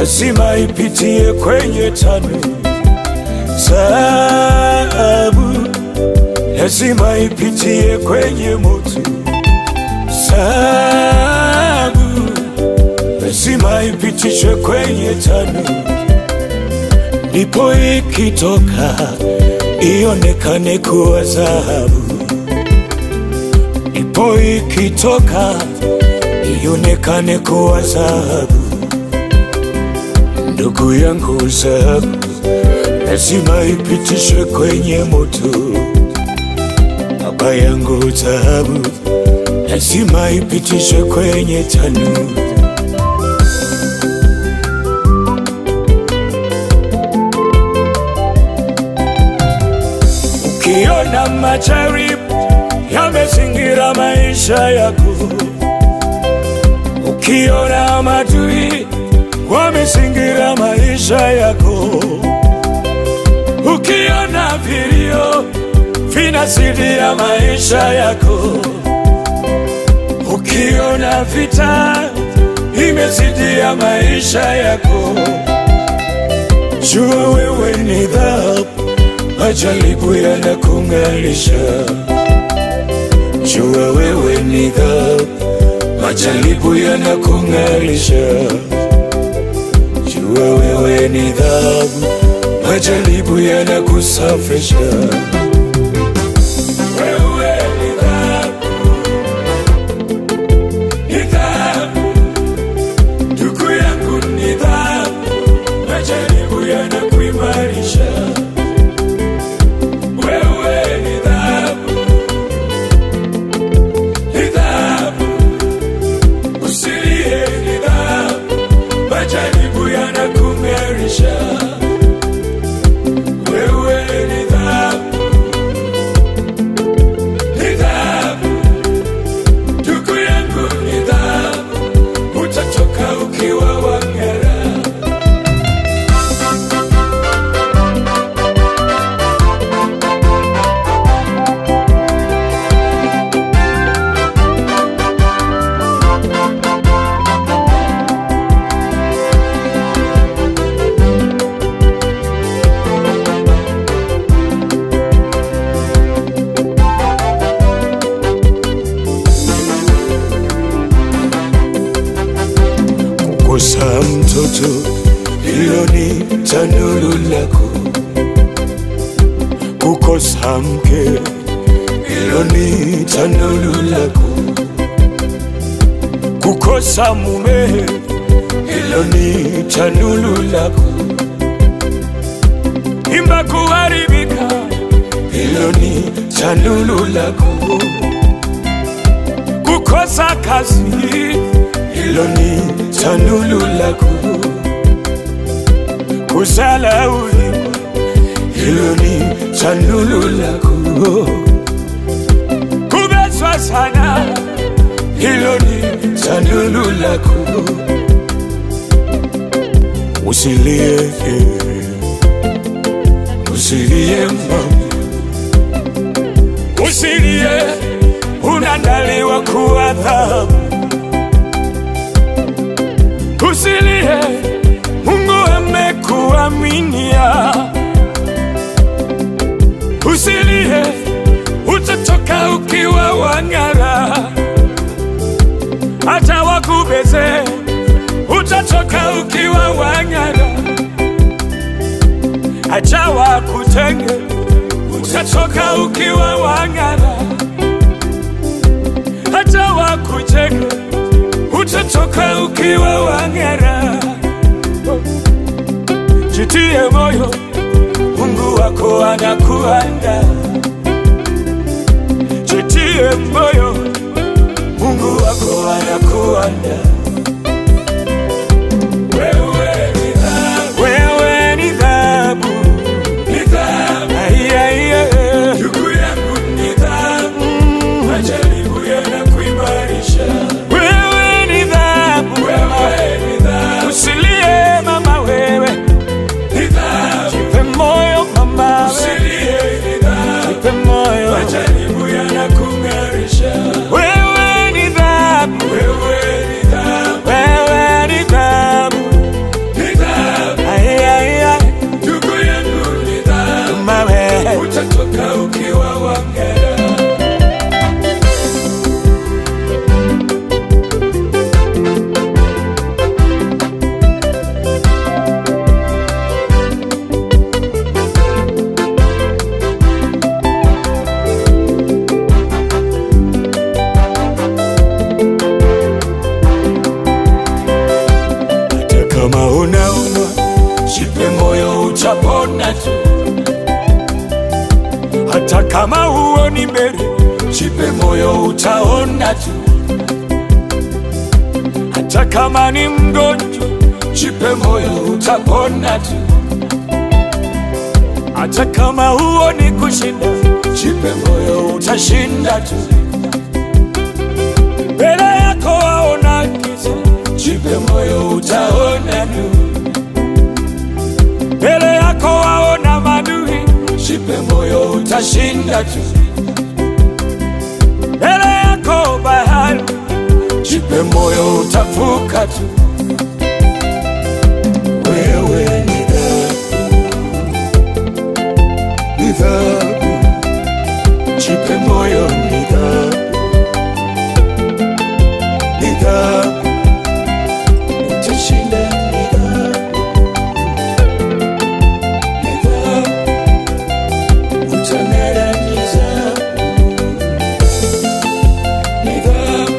lazima ipitie kwenye tano. Dhahabu lazima ipitie kwenye moto. Dhahabu lazima ipitishwe kwenye tano, ndipo ikitoka ionekane kuwa dhahabu. Ndipo ikitoka ionekane kuwa dhahabu. Ndugu yangu, dhahabu lazima ipitishwe kwenye moto. Baba yangu, dhahabu lazima ipitishwe kwenye tanuru. Ukiona majaribu yamezingira maisha yako, ukiona maadui wamezingira maisha yako, ukiona vilio vinazidi ya maisha yako, ukiona vita imezidi ya maisha yako, jua wewe ni dhahabu, majaribu yanakung'arisha. Jua wewe ni dhahabu, majaribu yanakung'arisha. Jua wewe ni dhahabu, majaribu yanakusafisha. Wewe ni dhahabu, ni dhahabu. Ndugu yangu ni dhahabu, majaribu yanakuimarisha. Wewe ni dhahabu, ni dhahabu. Usilie, ni dhahabu, majaribu yanakung'arisha. Wewe ni dhahabu, ni dhahabu. Ndugu yangu ni dhahabu, utatoka ukiwa wang'ara. Kukosa mtoto, hilo ni tanuru lako. Kukosa mke, hilo ni tanuru lako. Kukosa mume, hilo ni tanuru lako. Imba kuharibika, hilo ni tanuru lako. Kukosa kazi, hilo ni tanuru lako. Kusalauliwa, hilo ni tanuru lako. Kubezwa sana, hilo ni tanuru lako. Usilie, usilie mama, usilie, unaandaliwa kuwa dhahabu. Usilie, Mungu amekuaminia. Usilie, utatoka ukiwa wang'ara. Hata wakubeze, utatoka ukiwa wang'ara. Hata wakutenge, utatoka ukiwa wang'ara. Hata wakutenge, utatoka ukiwa wang'ara. Jitie moyo, Mungu wako anakuandaa. Jitie moyo, Mungu wako anakuandaa. Wewe ni dhahabu, wewe ni dhahabu, ni dhahabu. Ndugu yangu ni dhahabu, majaribu yanakuimarisha. Wewe ni dhahabu, wewe ni dhahabu. Usilie mama, wewe ni dhahabu. Jipe moyo mama, usilie, ni dhahabu. Jipe moyo, majaribu yanakung'arisha. Wewe ni dhahabu, wewe ni dhahabu. mama, jipe moyo utapona tu. Hata kama huoni mbele, jipe moyo utaona tu. Hata kama ni mgonjwa, jipe moyo utapona tu. Hata kama huoni kushinda, jipe moyo utashinda tu. Mbele yako waona giza, jipe moyo utaona nuru. Mbele yako waona maadui, jipe moyo utashinda tu. Mbele yako bahari, jipe moyo utavuka tu. Wewe ni dhahabu, jipe moyo ni dhahabu. Utashinda ni dhahabu. Utanera ni dhahabu. Ni dhahabu.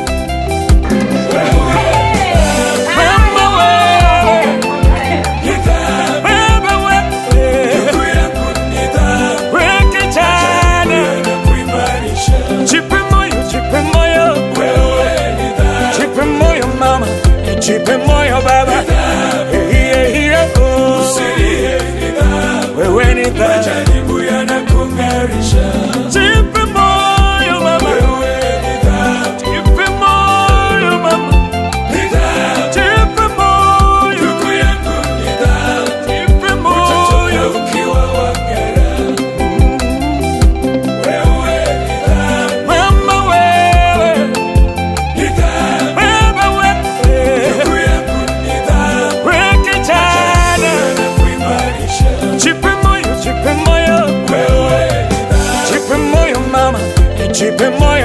Mama wewe ni dhahabu. Baba wewe ndugu yangu ni dhahabu. Weke jana na kuimarisha. Jipe moyo, jipe moyo. Jipe moyo mama, jipe moyo baba. Wewe ni dhahabu, majaribu yanakung'arisha. Jipe moyo mama, wewe ni dhahabu. Jipe moyo mama, ni dhahabu. Jipe moyo ndugu yangu, ni dhahabu. Jipe moyo ukiwa wangera. Wewe ni dhahabu, mama wewe ni dhahabu. Baba wewe ndugu yangu ni dhahabu. Weke jana na kuimarisha. Jipe moyo, jipe moyo. Wewe ni dhahabu. Jipe moyo mama, jipe moyo.